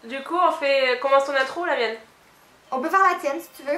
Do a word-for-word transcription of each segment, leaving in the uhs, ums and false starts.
Du coup, on fait... Commence ton intro ou la mienne? On peut faire la tienne si tu veux.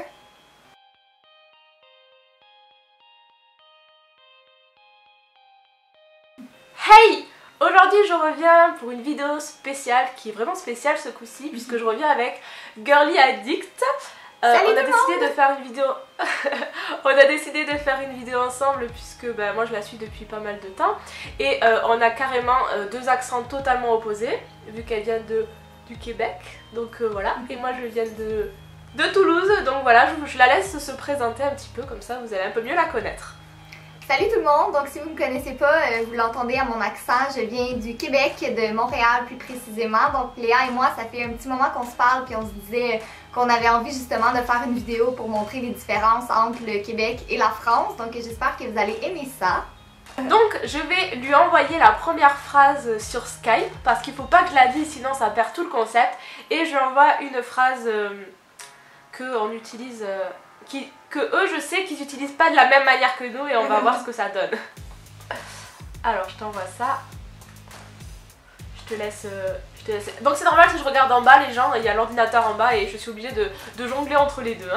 Hey! Aujourd'hui, je reviens pour une vidéo spéciale, qui est vraiment spéciale ce coup-ci, puisque je reviens avec Girly Addict. Euh, on a décidé de faire une vidéo. on a décidé de faire une vidéo ensemble puisque bah, moi je la suis depuis pas mal de temps et euh, on a carrément euh, deux accents totalement opposés vu qu'elle vient de du Québec, donc euh, voilà, et moi je viens de de Toulouse, donc voilà, je, je la laisse se présenter un petit peu, comme ça vous allez un peu mieux la connaître. Salut tout le monde, donc si vous ne me connaissez pas, euh, vous l'entendez à mon accent, je viens du Québec, de Montréal plus précisément. Donc Léa et moi, ça fait un petit moment qu'on se parle puis on se disait qu'on avait envie justement de faire une vidéo pour montrer les différences entre le Québec et la France. Donc j'espère que vous allez aimer ça. Donc je vais lui envoyer la première phrase sur Skype parce qu'il faut pas que je la dise sinon ça perd tout le concept, et je lui envoie une phrase euh, que on utilise... Euh, Qui, que eux je sais qu'ils n'utilisent pas de la même manière que nous, et on va voir ce que ça donne. Alors je t'envoie ça. Je te laisse... Euh, je te laisse... Donc c'est normal si je regarde en bas les gens, il y a l'ordinateur en bas et je suis obligée de, de jongler entre les deux. Hein.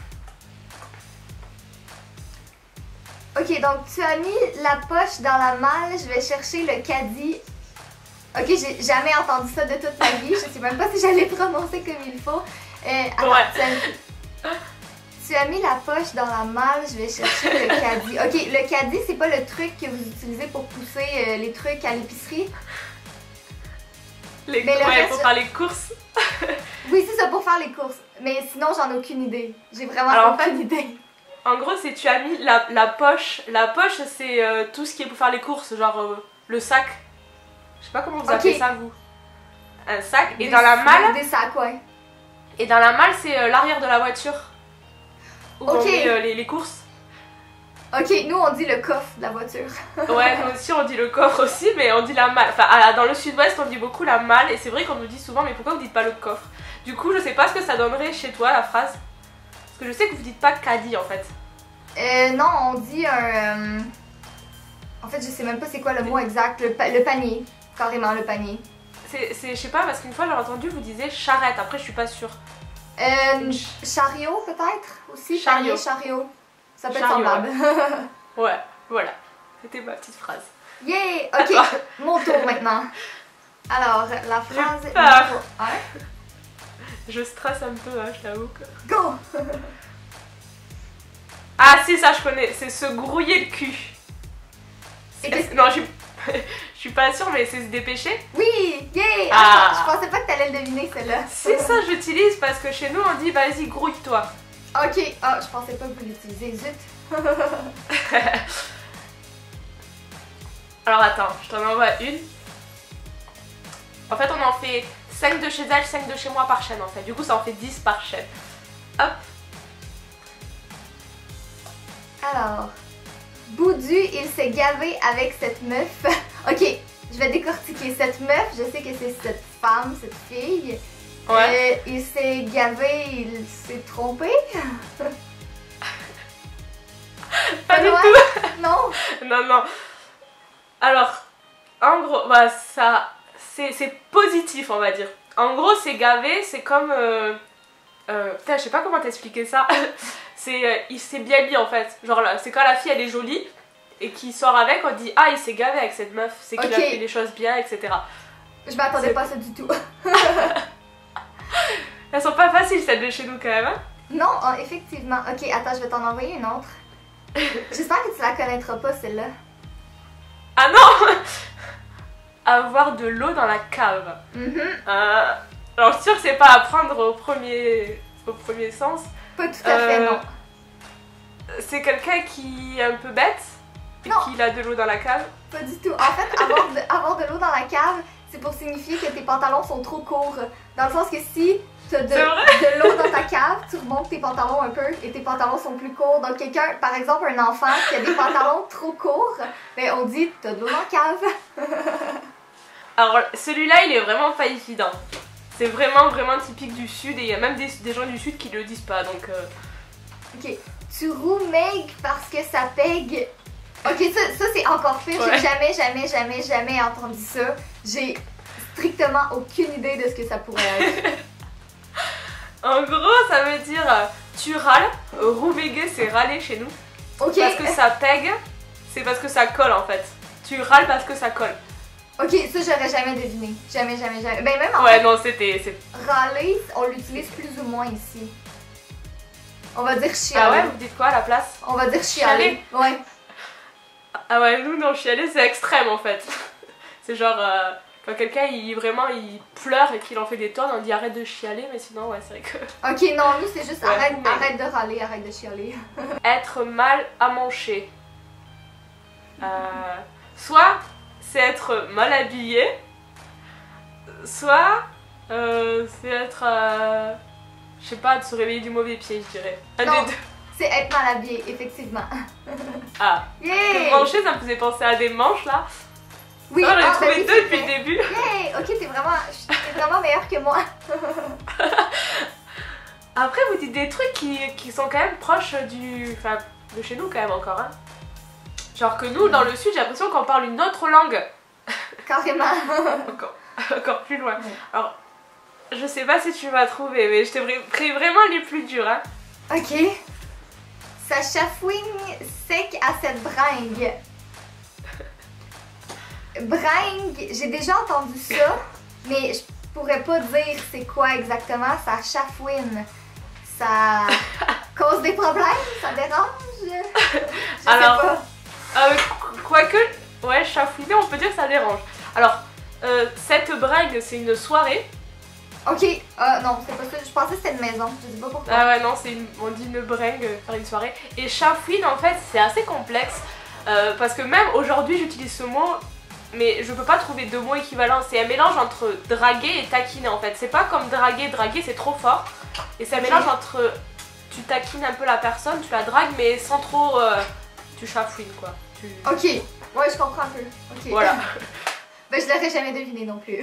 Ok, donc tu as mis la poche dans la malle, je vais chercher le caddie. Ok, j'ai jamais entendu ça de toute ma vie, je sais même pas si j'allais prononcer comme il faut. Euh, attends, ouais. tu as... Tu as mis la poche dans la malle, je vais chercher le caddie. Ok, le caddie, c'est pas le truc que vous utilisez pour pousser euh, les trucs à l'épicerie? Les... Ouais, reste, pour faire les courses. Oui, c'est ça, pour faire les courses. Mais sinon, j'en ai aucune idée. J'ai vraiment Alors, aucune en fait, idée. En gros, c'est tu as mis la, la poche. La poche, c'est euh, tout ce qui est pour faire les courses, genre euh, le sac. Je sais pas comment vous appelez okay. ça, vous. Un sac. Et des, dans la malle... Des sacs, ouais. Et dans la malle, c'est euh, l'arrière de la voiture. Où okay. on met euh, les, les courses. Ok, nous on dit le coffre de la voiture. Ouais, nous aussi on dit le coffre aussi, mais on dit la malle. Enfin, à, dans le sud-ouest on dit beaucoup la malle, et c'est vrai qu'on nous dit souvent, mais pourquoi vous dites pas le coffre? Du coup, je sais pas ce que ça donnerait chez toi la phrase. Parce que je sais que vous dites pas caddie en fait. Euh, non, on dit un... Euh... En fait, je sais même pas c'est quoi le mot exact. Le, pa le panier, carrément le panier. C'est, je sais pas, parce qu'une fois j'ai entendu vous disiez charrette, après je suis pas sûre. Euh, chariot peut-être aussi, chariot. Panier, chariot. Ça peut chariot, être semblable. Ouais. Ouais, voilà. C'était ma petite phrase. Yeah! Ok, attends. Mon tour maintenant. Alors, la phrase numéro un. Je stresse un peu, hein, je t'avoue que... Go! Ah si, ça je connais, c'est se grouiller le cul. Que... Non, je suis... je suis pas sûre, mais c'est se dépêcher. Oui! Yeah! Ah. Attends, je pensais pas que t'allais le deviner celle-là. C'est ça, j'utilise parce que chez nous on dit vas-y grouille-toi. Ok, ah, je pensais pas que vous l'utilisez, zut. Alors attends, je t'en envoie une. En fait on en fait cinq de chez elle, cinq de chez moi par chaîne en fait. Du coup ça en fait dix par chaîne. Hop. Alors, Boudu, il s'est gavé avec cette meuf. Ok, je vais décortiquer. Cette meuf, je sais que c'est cette femme, cette fille. Ouais. Euh, il s'est gavé, il s'est trompé. Pas du ouais. tout. Non. Non, non. Alors, en gros, bah, ça, c'est positif, on va dire. En gros, c'est gavé, c'est comme... Euh, euh, putain, je sais pas comment t'expliquer ça. C'est, euh, il s'est bien mis en fait. Genre, c'est quand la fille, elle est jolie et qui sort avec, on dit « Ah, il s'est gavé avec cette meuf. C'est qu'il okay. a fait les choses bien, et cetera » Je m'attendais pas à ça du tout. Elles sont pas faciles, celles de chez nous, quand même. Hein? Non, oh, effectivement. Ok, attends, je vais t'en envoyer une autre. J'espère que tu la connaîtras pas, celle-là. Ah non! Avoir de l'eau dans la cave. Mm-hmm. euh, alors, je suis sûre que c'est pas à prendre au premier, au premier sens. Pas tout à fait, euh, non. C'est quelqu'un qui est un peu bête et qui a de l'eau dans la cave. Pas du tout. En fait, avoir de, avoir de l'eau dans la cave, c'est pour signifier que tes pantalons sont trop courts. Dans le sens que si tu as de, de l'eau dans ta cave, tu remontes tes pantalons un peu et tes pantalons sont plus courts. Donc quelqu'un, par exemple un enfant qui a des pantalons trop courts, ben on dit t'as de l'eau dans la cave. Alors celui-là il est vraiment pas évident. C'est vraiment vraiment typique du sud, et il y a même des, des gens du sud qui le disent pas, donc... Euh... Ok, tu roues meg parce que ça pègue. Ok, ça, ça c'est encore pire, ouais. J'ai jamais, jamais, jamais, jamais entendu ça. J'ai strictement aucune idée de ce que ça pourrait être. En gros, ça veut dire euh, tu râles. Roubéguer, c'est râler chez nous. Ok. Parce que ça pègue, c'est parce que ça colle en fait. Tu râles parce que ça colle. Ok, ça j'aurais jamais deviné. Jamais, jamais, jamais. Ben même en Ouais, fait, non, c'était... râler, on l'utilise plus ou moins ici. On va dire chialer. Ah ouais, vous dites quoi à la place? On va dire chialer. Ouais. Ah ouais, nous, non, chialer, c'est extrême en fait. C'est genre, euh, quand quelqu'un, il vraiment, il pleure et qu'il en fait des tonnes, on dit arrête de chialer, mais sinon, ouais, c'est vrai que... Ok, non, nous c'est juste Ouais, arrête, mais- arrête de râler, arrête de chialer. Être mal à manger. Euh, soit c'est être mal habillé, soit euh, c'est être, euh, je sais pas, de se réveiller du mauvais pied, je dirais. Un Non. des deux. C'est être mal habillé, effectivement. Ah, Yay! manger, ça me faisait penser à des manches là. Oui, J'en ai ah, trouvé ben oui, deux c'est depuis le vrai. début. Yay! Ok, t'es vraiment, t'es vraiment meilleure que moi. Après, vous dites des trucs qui, qui sont quand même proches du, enfin, de chez nous quand même encore. Hein. Genre que nous, dans le sud, j'ai l'impression qu'on parle une autre langue. Carrément. Encore, encore plus loin. Alors, je sais pas si tu vas trouver, mais je t'ai pris vraiment les plus durs. Hein. Ok. Ça chafouine sec à cette bringue. Bringue, j'ai déjà entendu ça, mais je pourrais pas dire c'est quoi exactement. Ça chafouine. Ça cause des problèmes? Ça dérange? Je Alors, sais pas. Euh, quoique, ouais, chafouiner, on peut dire que ça dérange. Alors, euh, cette bringue, c'est une soirée. Ok, euh, non, c'est pas ça. Je pensais que c'était une maison. Je sais pas pourquoi. Ah ouais, non, c'est une, on dit une bringue, euh, faire une soirée. Et chafouine, en fait, c'est assez complexe. Euh, parce que même aujourd'hui, j'utilise ce mot, mais je peux pas trouver de mots équivalents. C'est un mélange entre draguer et taquiner, en fait. C'est pas comme draguer, draguer, c'est trop fort. Et c'est un mélange entre, tu taquines un peu la personne, tu la dragues, mais sans trop... Euh, tu chafouines, quoi. Tu... Ok, ouais, je comprends un peu. Ok. Voilà. Ben, je l'aurais jamais deviné non plus.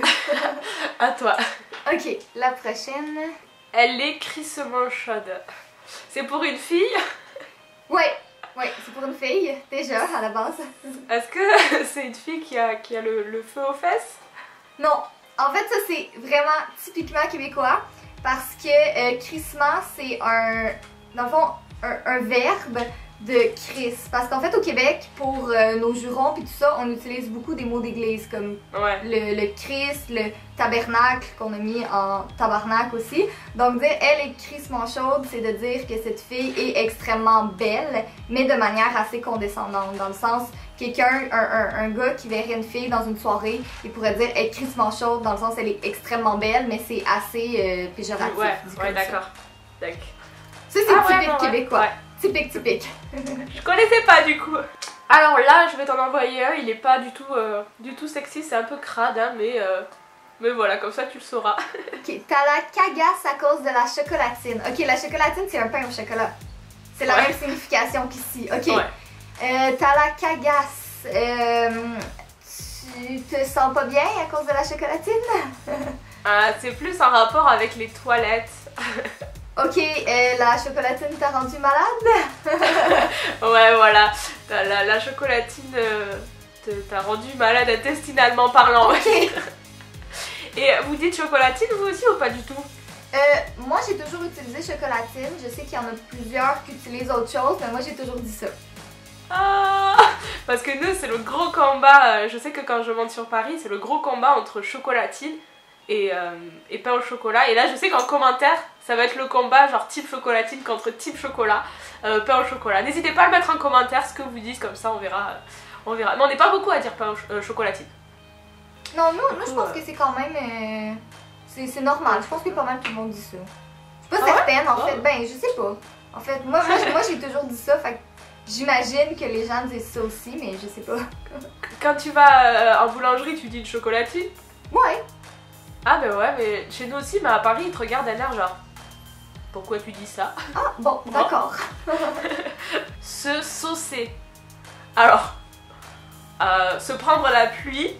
À toi. Ok, la prochaine. Elle est crissement chaude. C'est pour une fille. Ouais, ouais, c'est pour une fille, déjà, à la base. Est-ce que c'est une fille qui a, qui a le, le feu aux fesses? Non, en fait, ça, c'est vraiment typiquement québécois. Parce que euh, crissement, c'est un, dans le fond, un, un verbe de crisse. Parce qu'en fait, au Québec, pour euh, nos jurons puis tout ça, on utilise beaucoup des mots d'église comme Ouais. le, le Christ, le tabernacle qu'on a mis en tabarnak aussi. Donc dire elle est crissement chaude, c'est de dire que cette fille est extrêmement belle, mais de manière assez condescendante. Dans le sens, quelqu'un, un, un, un gars qui verrait une fille dans une soirée, il pourrait dire elle est crissement chaude, dans le sens elle est extrêmement belle, mais c'est assez euh, péjoratif. Ouais, dit ouais, comme ça. d'accord. D'accord. Ça, c'est Ah ouais, typique non, ouais. québécois. Ouais. Typique, typique. Je connaissais pas du coup. Alors là, je vais t'en envoyer un. Il est pas du tout, euh, du tout sexy. C'est un peu crade, hein, mais, euh, mais voilà, comme ça tu le sauras. Ok, t'as la cagasse à cause de la chocolatine. Ok, la chocolatine, c'est un pain au chocolat. C'est la Ouais. même signification qu'ici. Ok. Ouais. Euh, t'as la cagasse. Euh, tu te sens pas bien à cause de la chocolatine? Ah, c'est plus en rapport avec les toilettes. Ok, euh, la chocolatine t'a rendu malade? Ouais, voilà. La, la, la chocolatine euh, te- t'a rendu malade intestinalement parlant. Ok. Et vous dites chocolatine vous aussi ou pas du tout? Euh, moi, j'ai toujours utilisé chocolatine. Je sais qu'il y en a plusieurs qui utilisent autre chose, mais moi, j'ai toujours dit ça. Ah, parce que nous, c'est le gros combat. euh, Je sais que quand je monte sur Paris, c'est le gros combat entre chocolatine et, euh, et pain au chocolat. Et là, je sais qu'en commentaire, ça va être le combat genre type chocolatine contre type chocolat, euh, pain au chocolat. N'hésitez pas à le mettre en commentaire ce que vous dites, comme ça on verra. euh, on verra. Mais on n'est pas beaucoup à dire pain au ch- euh, chocolatine. Non, nous, nous je coup, pense euh, que c'est quand même... euh, c'est c'est normal. Je pense que pas mal tout le monde dit ça. Je suis pas Ah ouais? certaine, en Ah. fait. Ben, je sais pas. En fait, moi, moi, j'ai- moi j'ai toujours dit ça, fait que j'imagine que les gens disent ça aussi, mais je sais pas. Quand tu vas euh, en boulangerie, tu dis une chocolatine? Ouais. Ah ben ouais, mais chez nous aussi, mais à Paris, ils te regardent d'un air genre... Pourquoi tu dis ça? Ah, bon, d'accord. Se saucer. Alors, euh, se prendre la pluie,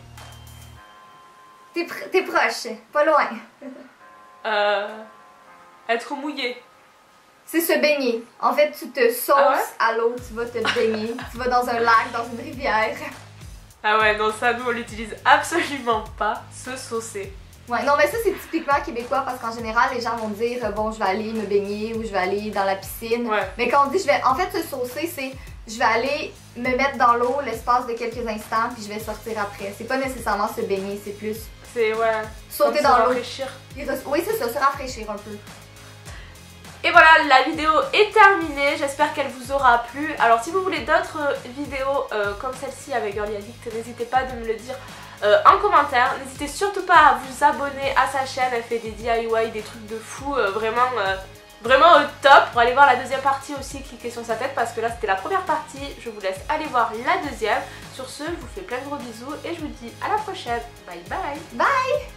T'es pr- t'es proche, pas loin. euh, être mouillé. C'est se baigner. En fait, tu te sauces Ah ouais? à l'eau, tu vas te baigner. Tu vas dans un lac, dans une rivière. Ah ouais, non, ça, nous, on l'utilise absolument pas, se saucer. Ouais, non, mais ça, c'est typiquement québécois parce qu'en général, les gens vont dire euh, bon, je vais aller me baigner ou je vais aller dans la piscine. Ouais. Mais quand on dit je vais. En fait, se saucer, c'est je vais aller me mettre dans l'eau l'espace de quelques instants puis je vais sortir après. C'est pas nécessairement se baigner, c'est plus. C'est, ouais. Sauter dans l'eau. Se rafraîchir. Oui, c'est ça, se rafraîchir un peu. Et voilà, la vidéo est terminée, j'espère qu'elle vous aura plu. Alors si vous voulez d'autres vidéos euh, comme celle-ci avec Girly Addict, n'hésitez pas de me le dire euh, en commentaire. N'hésitez surtout pas à vous abonner à sa chaîne, elle fait des D I Y, des trucs de fou, euh, vraiment, euh, vraiment au top. Pour aller voir la deuxième partie aussi, cliquez sur sa tête parce que là c'était la première partie. Je vous laisse aller voir la deuxième. Sur ce, je vous fais plein de gros bisous et je vous dis à la prochaine. Bye bye. Bye.